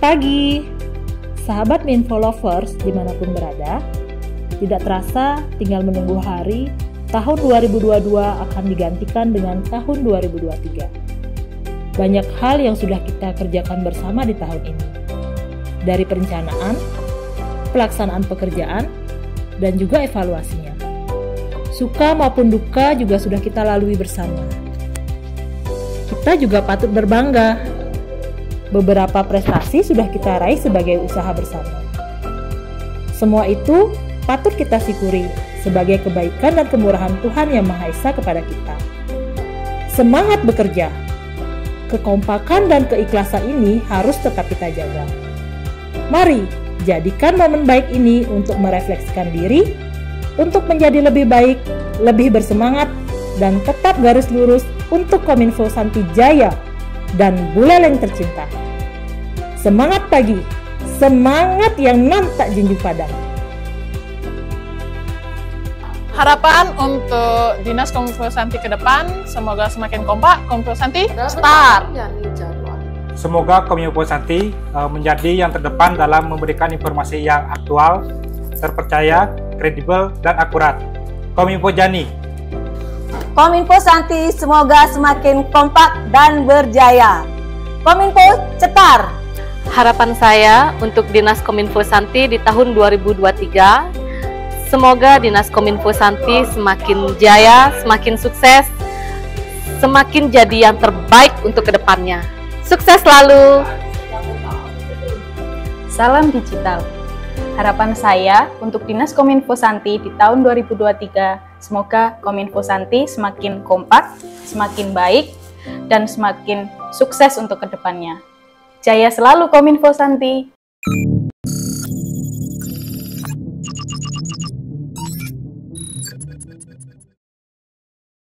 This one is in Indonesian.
pagi, sahabat Minfo Lovers dimanapun berada. Tidak terasa tinggal menunggu hari tahun 2022 akan digantikan dengan tahun 2023. Banyak hal yang sudah kita kerjakan bersama di tahun ini. Dari perencanaan, pelaksanaan pekerjaan, dan juga evaluasinya. Suka maupun duka juga sudah kita lalui bersama. Kita juga patut berbangga. Beberapa prestasi sudah kita raih sebagai usaha bersama. Semua itu patut kita syukuri sebagai kebaikan dan kemurahan Tuhan Yang Maha Esa kepada kita. Semangat bekerja, kekompakan dan keikhlasan ini harus tetap kita jaga. Mari jadikan momen baik ini untuk merefleksikan diri, untuk menjadi lebih baik, lebih bersemangat, dan tetap garis lurus untuk Kominfo Santi Jaya dan Buleleng tercinta. Semangat pagi, semangat yang nan tak junjung padam. Harapan untuk Dinas Kominfo Santi ke depan, semoga semakin kompak. Kominfo Santi, start! Semoga Kominfo Santi menjadi yang terdepan dalam memberikan informasi yang aktual, terpercaya, kredibel, dan akurat. Kominfo Jani. Kominfo Santi semoga semakin kompak dan berjaya. Kominfo Cetar. Harapan saya untuk Dinas Kominfo Santi di tahun 2023, semoga Dinas Kominfo Santi semakin jaya, semakin sukses, semakin jadi yang terbaik untuk kedepannya. Sukses selalu! Salam digital. Harapan saya untuk Dinas Kominfo Santi di tahun 2023, semoga Kominfo Santi semakin kompak, semakin baik, dan semakin sukses untuk kedepannya. Jaya selalu Kominfo Santi!